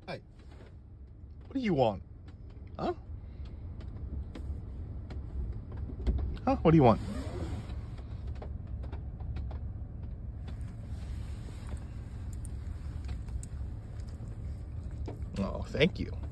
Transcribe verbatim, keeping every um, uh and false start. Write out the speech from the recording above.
Hey, what do you want? Huh? Huh? What do you want? Oh, thank you.